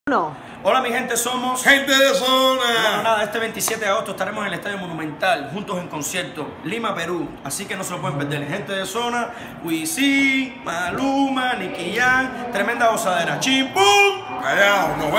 No. Hola mi gente, somos Gente de Bueno, Zona. nada, este 27 de agosto estaremos en el Estadio Monumental, juntos en concierto, Lima, Perú. Así que no se lo pueden perder. Gente de Zona, Wisin, Maluma, Nicky Jam, tremenda gozadera. ¡Chimpum! Allá, nos vemos.